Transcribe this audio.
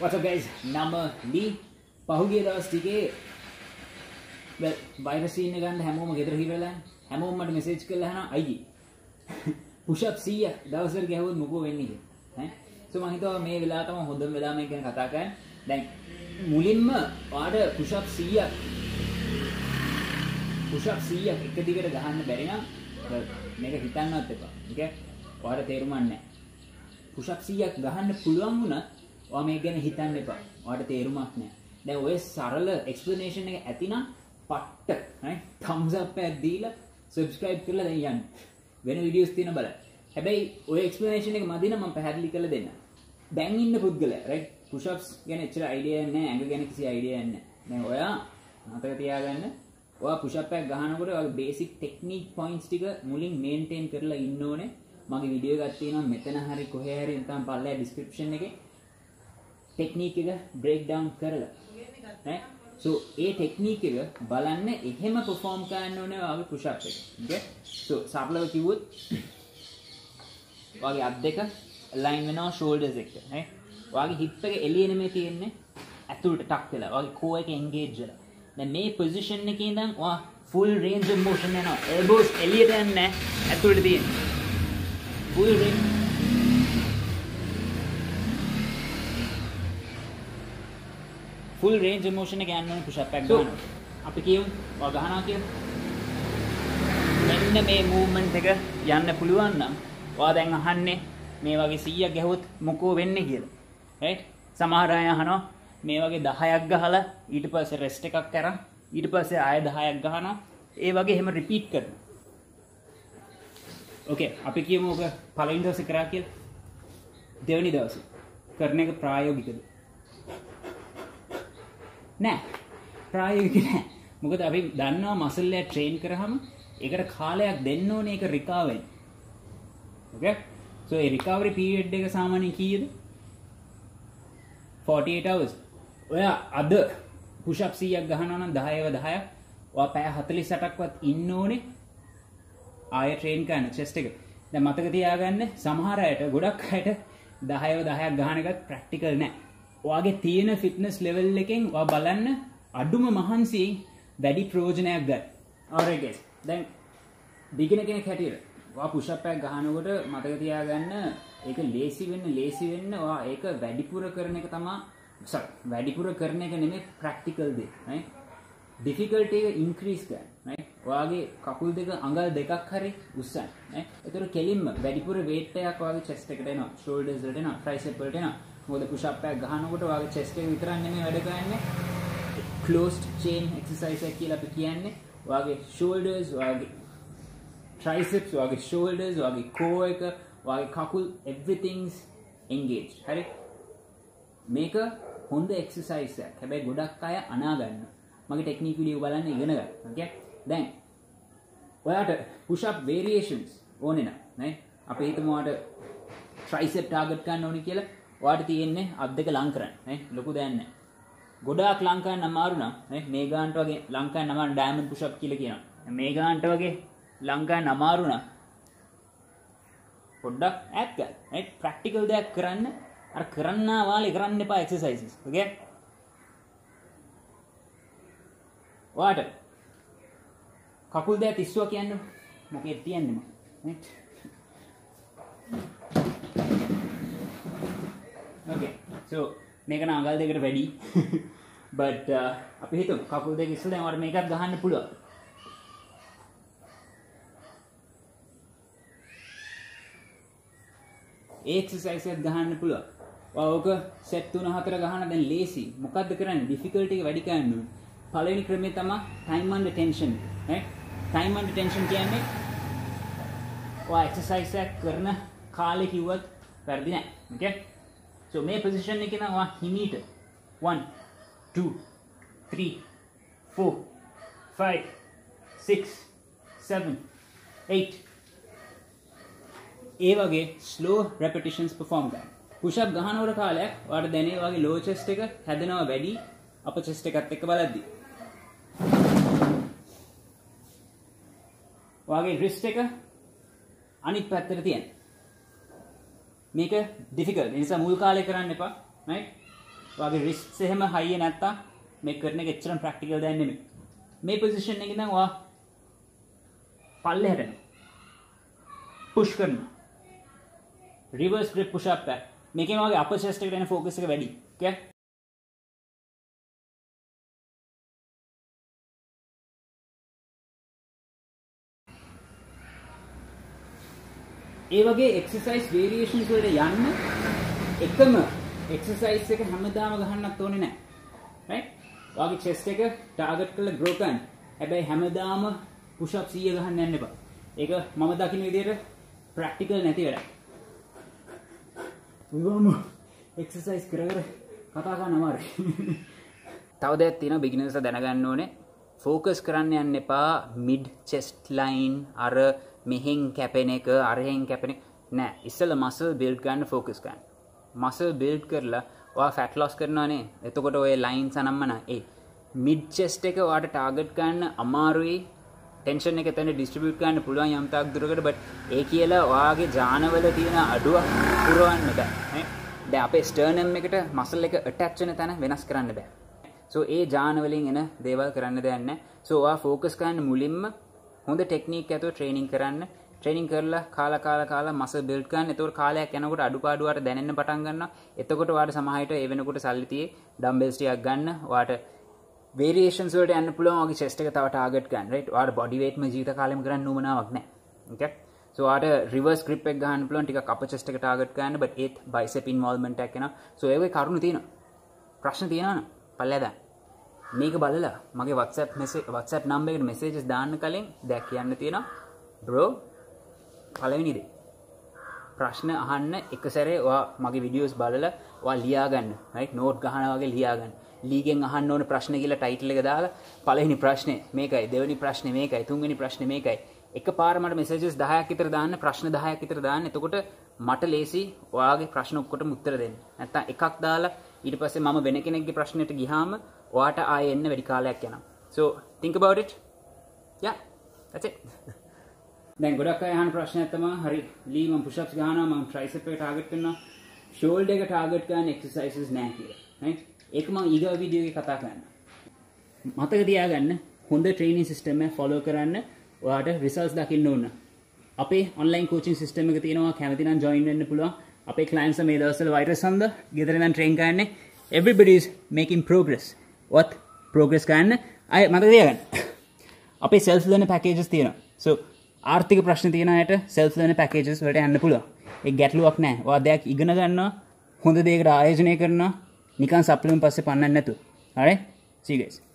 What's up guys? නම ලී පහුගිය දවස් ටිකේ වයිරස් සීන් එක ගන්න හැමෝම ගෙදර හිරලා හැමෝම මට මෙසේජ් කරලා අහනවා අයියේ push up 100 දවසකට ගහුවොත් මොකෝ වෙන්නේ කියලා. ඈ සෝ මම හිතුවා මේ වෙලාව තමයි හොඳම වෙලාව මේක ගැන කතා කරන්න. දැන් මුලින්ම ඔයාලට push up 100ක් එක දිගට ගහන්න බැරි නම් මේක හිතන්නවත් එපා. okay? ඔයාලට තේරුමක් නැහැ. push up 100ක් ගහන්න පුළුවන් වුණත් ඔයා මේක ගැන හිතන්න එපා. ඔයාලට තේරුමක් නැහැ. දැන් ඔය සරල explanation එක ඇතිනම් පට්ට right thumbs up එකක් දීලා subscribe කරලා දැන් යන්න. වෙන videos තියෙන බලන්න. හැබැයි ඔය explanation එක මදි නම් මම පැහැදිලි කරලා දෙන්න. දැන් ඉන්න පුද්ගලයා right push ups ගැන එච්චර idea නැහැ. ඇඟ ගැන කිසි idea නැහැ. දැන් ඔයා මතක තියාගන්න ඔයා push up එකක් ගහනකොට ඔයාගේ basic technique points ටික මුලින් maintain කරලා ඉන්න ඕනේ. මගේ video එකක් තියෙනවා මෙතන හරි කොහේ හරි නැත්නම් පල්ලෙහා description එකේ technique එක break down කරලා නේ so ඒ technique එක බලන්න එහෙම perform කරන්න ඕනේ ඔයාගේ push up එක okay so සරලව කිව්වොත් ඔයාගේ අත් දෙක align වෙනවා shoulders එක්ක නේ ඔයාගේ hip එක එළිය නෙමෙයි තියෙන්නේ ඇතුළට ටක් වෙලා ඔයාගේ core එක engage වෙලා දැන් මේ position එකේ ඉඳන් ඔයා full range of motion යනවා elbows එළියට යන්නේ නැහැ ඇතුළට තියෙන්නේ full range full range of motion එක ගන්න ඕනේ push up එකක් ගන්නවා. අපි කියමු ඔය ගහනවා කියලා. මෙන්න මේ movement එක යන්න පුළුවන් නම් ඔයා දැන් අහන්නේ මේ වගේ 100ක් ගැහුවොත් මොකෝ වෙන්නේ කියලා. right? සමහර අය අහනවා මේ වගේ 10ක් ගහලා ඊට පස්සේ rest එකක් කරන් ඊට පස්සේ ආය 10ක් ගහනවා. ඒ වගේ එහෙම repeat කරනවා. okay අපි කියමු ඔක පළවෙනි දවසේ කරා කියලා. දෙවෙනි දවසේ කරන එක ප්‍රායෝගිකද? නෑ ප්‍රායෝගික නෑ මොකද අපි දන්නවා මසල් එක ට්‍රේන් කරාම ඒකට කාලයක් දෙන්න ඕනේ ඒක රිකවර් වෙන්න. okay so ඒ recovery period එක සාමාන්‍යයෙන් කීයද 48 hours. ඔයා අද push up 100ක් ගහනවා නම් 10ව 10ක් ඔයා පැය 48ක්වත් ඉන්න ඕනේ ආය ට්‍රේන් කරන chest එක. දැන් මතක තියාගන්න සමහර අයට ගොඩක් අයට 10ව 10ක් ගහන එකත් ප්‍රැක්ටිකල් නෑ. ඔයාගේ තියෙන ෆිට්නස් ලෙවල් එකෙන් ඔයා බලන්න අඩුම මහන්සියෙන් වැඩි ප්‍රයෝජනයක් ගන්න. alright guys. දැන් beginner කෙනෙක් හැටියට ඔයා push up එකක් ගහනකොට මතක තියාගන්න ඒක ලේසි වෙන්න ඔයා ඒක වැඩිපුර කරන එක තමයි වැඩිපුර කරන එක නෙමෙයි practical දේ. right? difficulty එක increase කරන්න. right? ඔයාගේ කකුල් දෙක අඟල් දෙකක් හරි උස්සන්න. right? ඒතර කෙලින්ම වැඩිපුර weight එකක් ඔයාගේ chest එකට එනවා, shoulders වලට එනවා, tricep වලට එනවා. මොකද push up එකක් ගහනකොට ඔයාගේ chest එක විතරක් නෙමෙයි වැඩ කරන්නේ closed chain exercise එක කියලා අපි කියන්නේ ඔයාගේ shoulders ඔයාගේ triceps ඔයාගේ shoulders ඔයාගේ core එක ඔයාගේ කකුල් everything's engaged හරි මේක හොඳ exercise එකක් හැබැයි ගොඩක් අය අනා ගන්නවා මගේ technique video බලන්න ඉගෙන ගන්න okay දැන් ඔයාට push up variations ඕනේ නැහැ අපි හිතමු ඔයාට tricep target ගන්න ඕනේ කියලා ඔයාට තියෙන්නේ අත් දෙක ලං කරන්න නේ ලොකු දෙයක් නැහැ. ගොඩාක් ලං කරන්න අමාරු නම් නේ මේ ගානට වගේ ලං කරන්න අමාරු ඩයමන්ඩ් පුෂ් අප් කියලා කියනවා. මේ ගානට වගේ ලං කරන්න අමාරු නම් පොඩ්ඩක් ඈත් ගන්න. right ප්‍රැක්ටිකල් දෙයක් කරන්න අර කරන්නා වාලේ කරන්න එපා එක්සර්සයිසස්. okay? ඔයාට කකුල් දෙක 30ක් කියන්නේ මොකෙද තියන්නේ මම. right? okay so මේක නම් අඟල් දෙකට වැඩි but අපි හිතමු කකුල් දෙක ඉස්සෙල්ලා දැන් ඔයාලට මේකත් ගහන්න පුළුවන් ඒ එක්සර්සයිස් එකත් ගහන්න පුළුවන් ඔයා ඕක සෙට් 3-4 ගහන දැන් ලේසි මොකද්ද කරන්නේ ඩිෆිකල්ටි එක වැඩි කරන්න ඕනේ පළවෙනි ක්‍රමය තමයි time under tension right time under tension කියන්නේ ඔයා එක්සර්සයිස් එක කරන කාලේ කිව්වත් වැරදි නෑ okay so මේ position එකේ නම් ඔයා හිමීට 1 2 3 4 5 6 7 8 ඒ වගේ slow repetitions perform කරන්න. push up ගහනකොට කාලයක් ඔයාලට දැනේ වගේ low chest එක හැදෙනවා වැඩි upper chest එකත් එක්ක බලද්දී. ඔයාගේ wrist එක අනිත් පැත්තට තියන්න. මේක difficult. ඒ නිසා මුල් කාලේ කරන්න එපා. right? ඔයාගේ රිස්ට්ස් එහෙම හයිය නැත්තම් මේ කරන එක එච්චරම ප්‍රැක්ටිකල් දැන් නෙමෙයි. මේ පොසිෂන් එකේ ඉඳන් ඔයා පල්ලෙහාට යනවා. පුෂ් කරනවා. රිවර්ස් ග්‍රිප් පුෂ් අප් එක. මේකෙන් ඔයාගේ අපර් චෙස්ට් එකට එන ફોකස් එක වැඩි. okay? ඒ වගේ එක්සර්සයිස් වේරියේෂන්ස් වලට යන්න එකම එක්සර්සයිස් එක හැමදාම ගහන්නත් ඕනේ නැහැ. right? ඔයාගේ chest එක ටාගට් කරලා grow කරන්න. හැබැයි හැමදාම push up 100 ගහන්න යන්න එපා. ඒක මම දකින්න විදිහට ප්‍රැක්ටිකල් නැති වැඩක්. උගම එක්සර්සයිස් කර කර කතා කරන්න අමාරුයි. තව දෙයක් තියෙනවා බිග්නර්ස්ලා දැනගන්න ඕනේ. ફોකස් කරන්න යන්න එපා mid chest line අර මෙහෙන් කැපෙන එක අරහෙන් කැපෙන එක නෑ. ඉස්සෙල්ලා muscle build ගන්න focus කරන්න. muscle build කරලා ඔයා fat loss කරනවානේ. එතකොට ඔය lines අනම්මන ඒ mid chest එක ඔයාට target ගන්න අමාරුයි. tension එක එතන distribute කරන්න පුළුවන් යම් තාක් දුරකට but ඒ කියලා ඔයාගේ ජානවල තියෙන අඩුවක් පුරවන්න බෑ. නේ? දැන් අපේ sternum එකට muscle එක attach වෙන තැන වෙනස් කරන්න බෑ. so ඒ ජාන වලින් එන දේවල් කරන්න දෙයක් නැහැ. so ඔයා focus කරන්න මුලින්ම හොඳ ටෙක්නික් ඇතුව ට්‍රේනින් කරන්න. ට්‍රේනින් කරලා කාලා මසල් බිල්ඩ් කරන්න. එතකොට කාලයක් යනකොට අඩුපාඩුවට දැනෙන්න පටන් ගන්නවා. එතකොට ඔයාලට සමහරවිට ඒ වෙනකොට සල්ලි තියේ ඩම්බෙල්ස් ටිකක් ගන්න. ඔයාලට වේරියේෂන්ස් වලට යන්න පුළුවන්. ඔයාගේ chest එක තව ටාගට් ගන්න. right? ඔයාලට බොඩි weight ම ජීවිත කාලෙම කරන්න උවමනාවක් නැහැ. okay? so ඔයාලට රිවර්ස් grip එක ගන්න පුළුවන්. ටිකක් අපර් chest එක ටාගට් ගන්න. but ඒත් bicep involvement එකක් එනවා. so ඒ වගේ කරුණු තියෙනවා. ප්‍රශ්න තියෙනවා නම් පල්ලෙහා දාන්න. මේක බලලා මගේ WhatsApp number එකට messages දාන්න කලින් දැන් කියන්න තියෙනවා bro පළවෙනි දේ ප්‍රශ්න අහන්න එක සැරේ ඔයා මගේ videos බලලා ඔයා ලියා ගන්න right note ගහනවා වගේ ලියා ගන්න ලීගෙන් අහන්න ඕන ප්‍රශ්න කියලා title එක දාලා පළවෙනි ප්‍රශ්නේ මේකයි දෙවෙනි ප්‍රශ්නේ මේකයි තුන්වෙනි ප්‍රශ්නේ මේකයි එකපාර මට messages 10ක් විතර දාන්න ප්‍රශ්න 10ක් විතර දාන්න එතකොට මට ලේසි ඔයාගේ ප්‍රශ්න ඔක්කොටම උත්තර දෙන්න නැත්තම් එකක් දාලා ඊට පස්සේ මම වෙන කෙනෙක්ගේ ප්‍රශ්නෙට ගියාම ඔයාට ආයෙ එන්න වැඩි කාලයක් යනවා. So think about it. Yeah, that's it. දැන් ගොඩක් අය අහන ප්‍රශ්නයක් තමයි හරි ලී මම push ups ගහනවා මම tricep එක target කරනවා shoulder එක target කරන exercises නැහැ කියලා. right? ඒක මම ඊගා වීඩියෝ එකේ කතා කරනවා. මතක තියාගන්න හොඳ training system එක follow කරන්න ඔයාට results දකින්න ඕන. අපේ online coaching system එක තියෙනවා කැමති නම් join වෙන්න පුළුවන්. අපේ clients මේ දවස්වල virus හන්ද ගෙදර ඉඳන් train කරන්නේ. Everybody is making progress. what progress ගන්න අය මතක තියාගන්න අපේ self learning packages තියෙනවා so ආර්ථික ප්‍රශ්න තියෙන අයට self learning packages වලට යන්න පුළුවන් ඒක ගැටලුවක් නැහැ ඔයා දෙයක් ඉගෙන ගන්නවා හොඳ දෙයකට ආයෝජනය කරනවා නිකන් supplement පස්සේ පන්නන්න නැතුව alright see you guys